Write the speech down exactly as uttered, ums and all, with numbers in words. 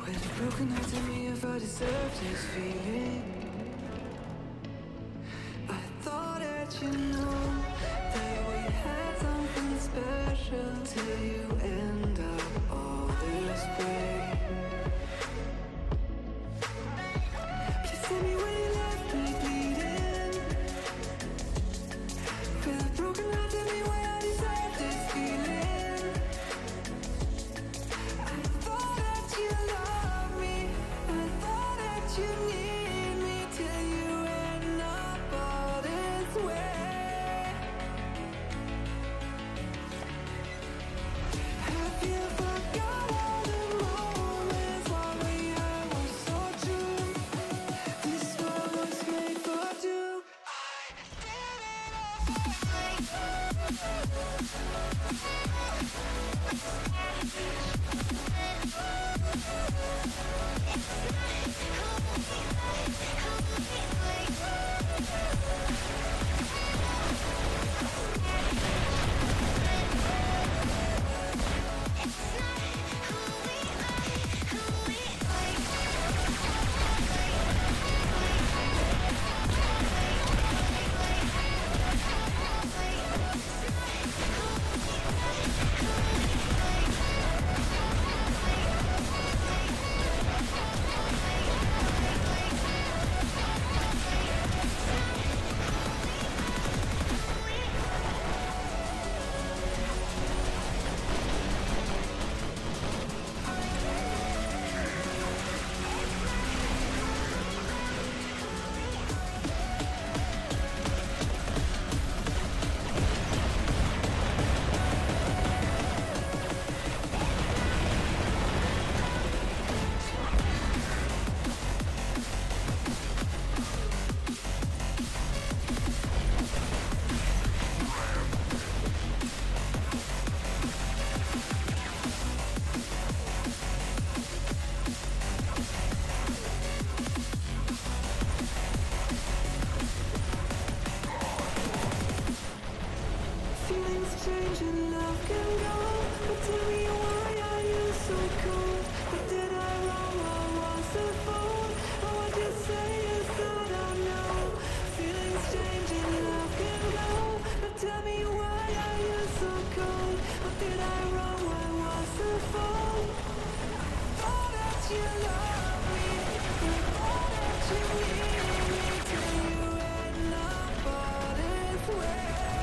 Broken heart, tell me if I deserve this feeling. I thought that you know that we had something special till you end up all this way. Please tell me when you left me bleeding. With a broken heart, tell me why I deserve this feeling. I thought that you loved me, I thought that you need me till you end up all this way. Have you forgot all the moments while we had was so true? This world was made for two. Feelings change and love can go, but tell me why are you so cold? What did I wrong? What was the fault? Or what you say is that I know. Feelings change and love can go, but tell me why are you so cold? What did I wrong? What was the fault? I thought that you loved me, I thought that you needed me till you end up all this way.